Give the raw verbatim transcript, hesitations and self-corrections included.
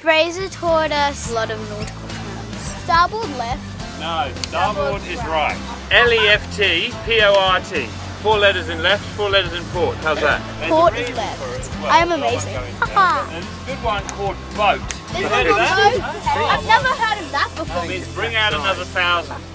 Fraser taught us a lot of nautical terms. Starboard left. No, starboard is right. L E F T P O R T. Four letters in left, four letters in port. How's that? Port is left. Well. I am amazing. Haha. There's a good one called boat. Is there a boat? I've never heard of that before. It means bring out another thousand.